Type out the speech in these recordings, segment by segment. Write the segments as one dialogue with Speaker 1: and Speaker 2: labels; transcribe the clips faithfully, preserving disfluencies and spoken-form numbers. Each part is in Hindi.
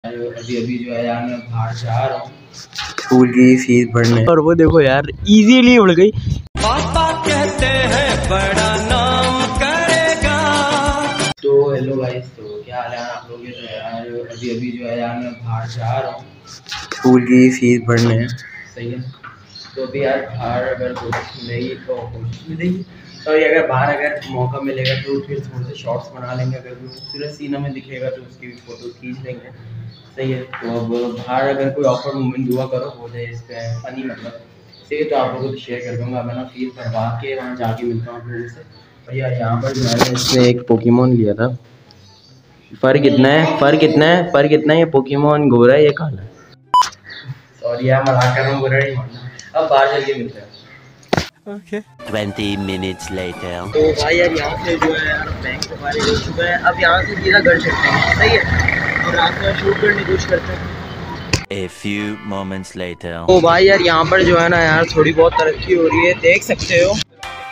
Speaker 1: अभी अभी जो है यार मैं बाहर जा रहा हूँ स्कूल की फीस भरने, और वो देखो यार इजीली उड़ गई। पापा कहते हैं बड़ा नाम करेगा। तो हेलो गाइस, तो क्या हाल है आप लोग? तो यार अभी अभी जो है यार मैं बाहर जा रहा हूँ स्कूल की फीस भरने, सही है। तो अभी यार बाहर अगर कोशिश मिलेगी तो कोशिश मिलेगी, तो ये अगर बाहर अगर मौका मिलेगा तो फिर थोड़े से शॉर्ट्स बना लेंगे। अगर खूबसूरत सीन हमें दिखेगा तो उसकी भी फ़ोटो खींच लेंगे, सही है। तो अब बाहर अगर कोई ऑफर मूवमेंट दुआ करो हो जाए इस पर फनी मतलब, सही है। तो आप लोगों को तो शेयर कर दूँगा। मैं ना फीस भरवा के वहाँ जाके मिलता हूँ आप लोगों से। और यार यहाँ पर जो है इसने एक पोकेमोन लिया था। फ़र्क कितना है फ़र्क कितना है फ़र्क कितना है ये पोकेमोन गोरा है, ये काला है। और यार मजाक कर रहा हूँ, गोरा नहीं मानना। अब बाहर चल के मिलते हैं। Okay.
Speaker 2: twenty minutes later.
Speaker 1: तो भाई यार यहाँ से जो है यार बैंक से बाहर हो चुका है। अब यहाँ से सीधा घर चलते हैं, सही है। और रात में शूट करने की कोशिश करते हैं।
Speaker 2: A few moments later.
Speaker 1: तो भाई यार यहाँ पर जो है ना यार थोड़ी बहुत तरक्की हो रही है, देख सकते हो।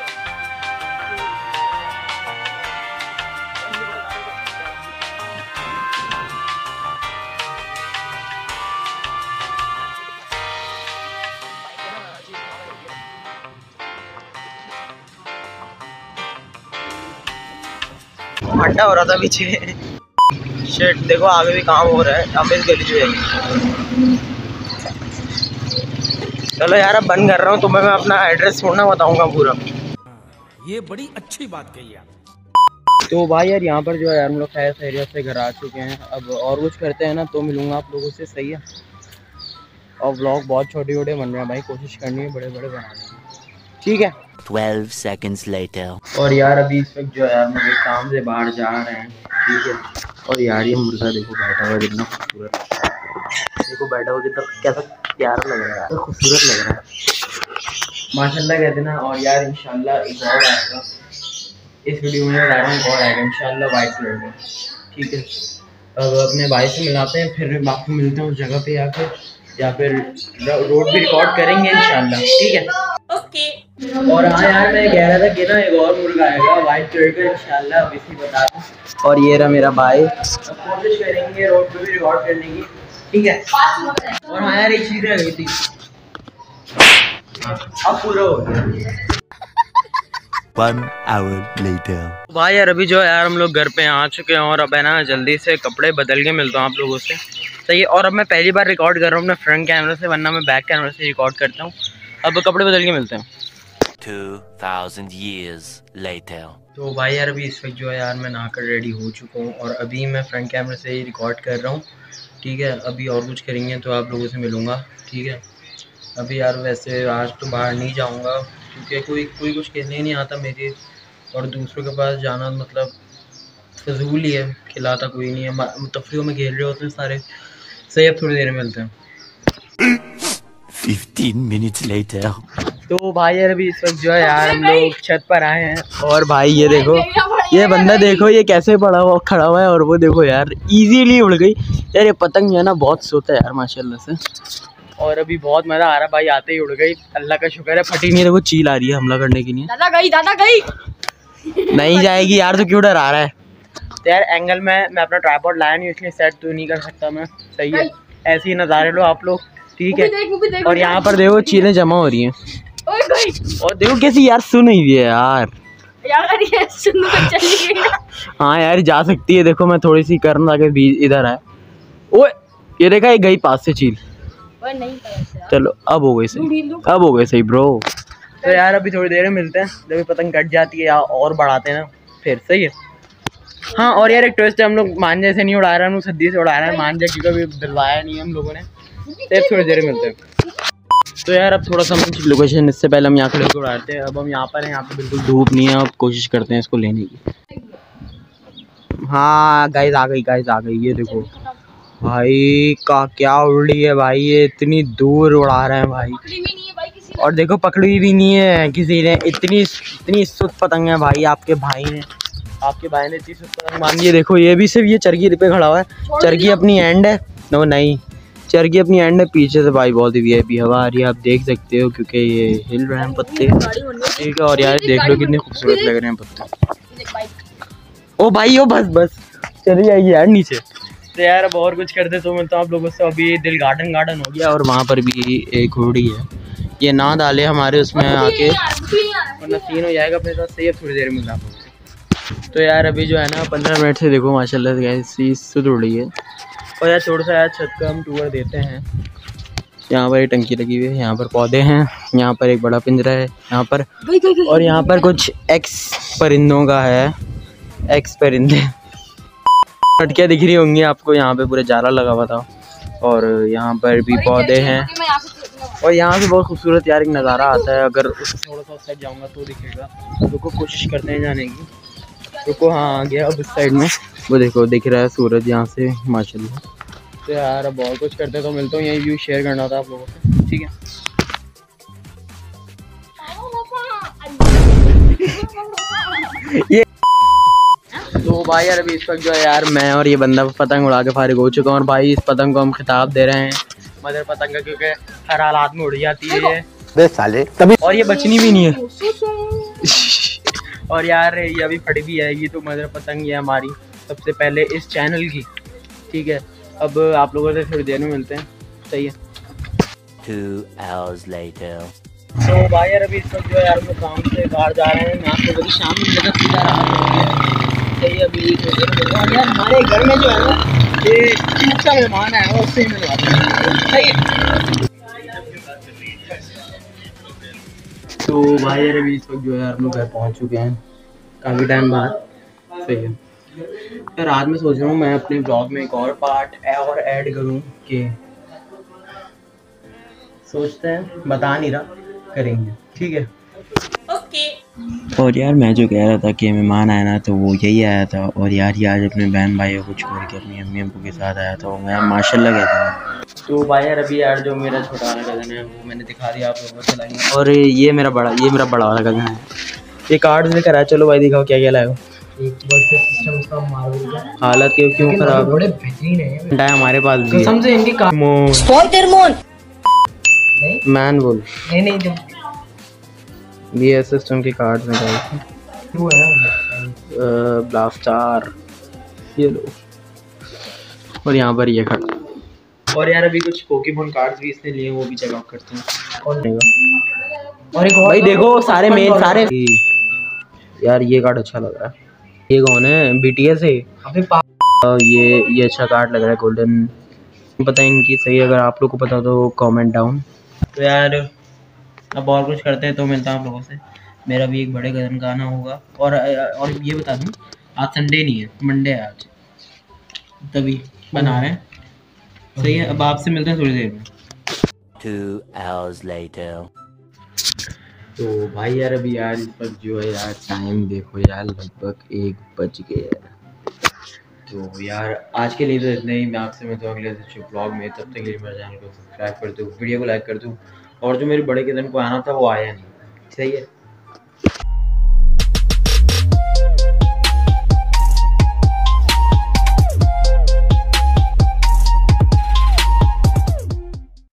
Speaker 1: ठंडा हो रहा था पीछे। शिट, देखो आगे भी काम हो रहा है। अब इस गली में चलो यार अब बंद कर रहा हूँ, तुम्हें मैं अपना एड्रेस छोड़ना बताऊंगा पूरा।
Speaker 3: ये बड़ी अच्छी बात कही आप।
Speaker 1: तो भाई यार यहाँ पर जो है यार हम लोग खैर एरिया से घर आ चुके हैं। अब और कुछ करते हैं ना तो मिलूंगा आप लोगों से, सही है। और व्लॉग बहुत छोटे छोटे बन रहे हैं भाई, कोशिश करनी है बड़े बड़े बनाने की, ठीक है।
Speaker 2: twelve seconds later.
Speaker 1: और यार अभी इस वक्त जो है यार मेरे काम से बाहर जा रहे हैं, ठीक है। और यार ये मुर्गा देखो बैठा हुआ कितना खूबसूरत, देखो बैठा हुआ कितना कैसा प्यारा लग रहा है, खूबसूरत लग रहा है माशाल्लाह कहते ना। और यार इंशाल्लाह एक और आएगा इस वीडियो में, बता रहा हूँ और आएगा इंशाल्लाह वाइट कलर में, ठीक है। अब अपने भाई से मिलाते हैं, फिर आपको मिलते हैं उस जगह पे आकर, या फिर रोड भी रिकॉर्ड करेंगे इंशाल्लाह, ठीक है। ओके। और हाँ यार मैं कह रहा था कि ना एक और मुर्गा आएगा वाइट कलर का इंशाल्लाह, अब इसी बता दूं। और ये रहा मेरा भाई, कोशिश करेंगे रोड पे भी रिकॉर्ड करने की, ठीक है। और हाँ यार एक चीज रह गई थी, अब पूरा हो गया।
Speaker 2: One hour later.
Speaker 1: भाई यार अभी जो है यार हम लोग घर पे आ चुके हैं, और अब है ना जल्दी से कपड़े बदल के मिलता हूँ आप लोगों से, सही है। और अब मैं पहली बार रिकॉर्ड कर रहा हूँ अपने फ्रंट कैमरे से, वरना मैं बैक कैमरे से रिकॉर्ड करता हूँ। अब कपड़े बदल के मिलते हैं।
Speaker 2: Two thousand years later.
Speaker 1: तो भाई यार अभी इस वक्त जो है यार मैं नहाकर रेडी हो चुका हूँ, और अभी मैं फ्रंट कैमरे से ही रिकॉर्ड कर रहा हूँ, ठीक है। अभी और कुछ करेंगे तो आप लोगों से मिलूँगा, ठीक है। अभी यार वैसे आज तो बाहर नहीं जाऊँगा, क्योंकि कोई कोई कुछ कहने ही नहीं आता मेरे, और दूसरों के पास जाना मतलब फजूल ही है, खिलाता कोई नहीं है, तफरीहों में खेल रहे होते हैं सारे, सही। अब थोड़ी देर में मिलते हैं।
Speaker 2: Fifteen minutes later.
Speaker 1: तो भाई यार अभी इस वक्त जो है यार हम लोग छत पर आए हैं, और भाई ये देखो ये बंदा देखो ये कैसे पड़ा हुआ खड़ा हुआ है, और वो देखो यार इजीली उड़ गई यार। ये पतंग जो है ना बहुत सोता है यार माशाल्लाह से, और अभी बहुत मज़ा आ रहा है भाई, आते ही उड़ गई, अल्लाह का शुक्र है फटी नहीं। देखो चील आ रही है हमला करने के लिए। दादा गई दादा गई नहीं जाएगी यार, तो क्यों डरा रहा है। तो यार एंगल में मैं अपना ट्राइपॉड लाया नहीं, इसलिए सेट तो नहीं कर सकता मैं, सही है। ऐसे ही नज़ारे लो आप लोग, ठीक है। और यहाँ पर देखो चीलें जमा हो रही हैं, और देखो कैसी यार सुन ही रही है यार यार ये सुन चली गई। हाँ यार जा सकती है, देखो मैं थोड़ी सी करन ताकि बीच इधर आए। ओए ये देखा ये गई पास से चील, नहीं चलो अब हो गई सही, अब हो गई सही ब्रो। तो यार अभी थोड़ी देर में मिलते हैं, जब पतंग कट जाती है या और बढ़ाते हैं ना फिर, सही है। हाँ और यार एक ट्विस्ट है, हम लोग मांझे से नहीं उड़ा रहे हैं, हम लोग सद्दी से उड़ा रहे हैं। मांझे की कभी दिलवाया नहीं हम लोगों ने, तो थोड़ी देर में मिलते हैं। तो यार अब थोड़ा सा लोकेशन, इससे पहले हम यहाँ खड़े होकर उड़ाते हैं। अब हम यहाँ पर हैं, यहाँ पे बिल्कुल धूप नहीं है, अब कोशिश करते हैं इसको लेने की। हाँ गाइस आ गई, गाइस आ गई, ये देखो भाई का क्या उड़ रही है भाई, ये इतनी दूर उड़ा रहे हैं भाई, और देखो पकड़ी भी नहीं है किसी ने। इतनी इतनी सुस्त पतंग है भाई, आपके भाई ने आपके भाई ने इतनी सुस्त पतंग मांगी है। देखो ये भी सिर्फ ये चरखी पे खड़ा हुआ है, चरखी अपनी एंड है, नो नहीं चरखी अपनी एंड है, पीछे से भाई बहुत ही वीआईपी हवा आ रही है, आप देख सकते हो, क्योंकि ये हिल रहे हैं पत्ते, ठीक है। और यार देख लो कितने खूबसूरत लग रहे हैं पत्ते। ओ भाई ओ बस बस चली जाएगी यार नीचे। तो यार अब और कुछ करते तो मिलता हूँ आप लोगों से। अभी दिल गार्डन गार्डन हो गया और वहाँ पर भी एक हुडी है, ये ना डाले हमारे उसमें आके वरना सीन हो जाएगा अपने साथ। सही है, थोड़ी देर मिला आप लोगों से। तो यार अभी जो है ना पंद्रह मिनट से देखो माशाल्लाह से ऐसी सुध उड़ रही है। और यार थोड़ा सा यार छत का हम टूर देते हैं। यहाँ पर एक टंकी लगी हुई है, यहाँ पर पौधे हैं, यहाँ पर एक बड़ा पिंजरा है यहाँ पर, और यहाँ पर कुछ एक्स परिंदों का है, एक्स परिंदे फटकियाँ दिख रही होंगी आपको। यहाँ पे पूरा जाला लगा हुआ था और यहाँ पर भी पौधे हैं। और यहाँ से बहुत खूबसूरत यार एक नज़ारा आता है, अगर उससे थोड़ा सा उस साइड जाऊँगा तो दिखेगा। रुको कोशिश करते हैं जाने की। रुको, हाँ आ गया अब उस साइड में, वो देखो दिख रहा है सूरज यहाँ से माशाल्लाह। तो यार अब बहुत कुछ करते तो मिलता हूँ, यही व्यू शेयर करना था आप लोगों से, ठीक है। ये तो भाई यार अभी इस वक्त जो है यार मैं और ये बंदा पतंग उड़ा के फारिग हो चुका हूँ। और भाई इस पतंग को हम खिताब दे रहे हैं मदर पतंग का, क्योंकि हर हालात में उड़ जाती है ये साले तभी, और ये बचनी भी नहीं है। और यार ये अभी फट भी आएगी। तो मदर पतंग ये हमारी सबसे पहले इस चैनल की, ठीक है। अब आप लोगों से थोड़ी देर में मिलते हैं, सही है।
Speaker 2: Two hours later.
Speaker 1: तो भाई यार अभी इस वक्त जो है यार हम लोग काम से बाहर जा रहे हैं। यहाँ पे शाम में मिलेगा सीधा रहा, सही है। अभी और यार हमारे घर में जो है ना ये अच्छा मेहमान है वो उससे मिलवाते हैं, सही है। तो भाई यार अभी इस वक्त जो है यार हम लोग घर पहुँच चुके हैं काफ़ी टाइम बाद, सही है। यार आज मैं सोच रहा हूँ मैं अपने ब्लॉग में एक और पार्ट और ऐड करूँ कि सोचते हैं, बता नहीं रहा, करेंगे, ठीक है ओके। और यार मैं जो कह रहा था कि मेहमान आया ना तो वो यही आया था। और यार ये आज अपने बहन भाइयों को छोड़ के अपनी अम्मी अब्बू के साथ आया था, मैं माशाल्लाह कहता हूँ। तो भाई यार अभी यार जो मेरा छोटा वाला कज़न है वो मैंने दिखा दिया आप लोगों को चलाएंगे। और ये मेरा बड़ा ये मेरा बड़ा वाला कज़न है, ये कार्ड लेकर आया। चलो भाई दिखाओ क्या क्या लाए हो। हालत क्यों क्यों खराब है हमारे पास भी कसम से इनकी मैन बोल नहीं नहीं बी एस सिस्टम के कार्ड निकाल ब्लास्टार ये लो। और यहाँ पर ये खड़ा। और यार अभी कुछ पोकेमोन कार्ड्स भी इसने लिए, वो भी चेक आउट करते हैं। और एक और भाई देखो सारे मेन सारे यार ये कार्ड अच्छा लग रहा है। ये कौन है, बी टी एस है ये ये अच्छा कार्ड लग रहा है, गोल्डन। पता है इनकी सही, अगर आप लोग को पता तो कमेंट डाउन। तो यार अब और कुछ करते हैं तो मिलता हूँ आप लोगों से। मेरा भी एक बड़े कज़न का आना होगा। और और ये बता दूँ आज संडे नहीं है, मंडे है आज, तभी बना रहे हैं, सही है। अब आपसे मिलते हैं थोड़ी देर में।
Speaker 2: Two hours later.
Speaker 1: तो भाई यार अभी यार इस वक्त जो है यार टाइम देखो यार लगभग एक बज गया है। तो यार आज के लिए तो इतना ही। मैं आपसे मिलता हूँ अगले अच्छे ब्लॉग में। तब तक के लिए मेरे चैनल को सब्सक्राइब कर दो, वीडियो को लाइक कर दो। और जो मेरे बड़े कज़न को आना था वो आया नहीं, सही है।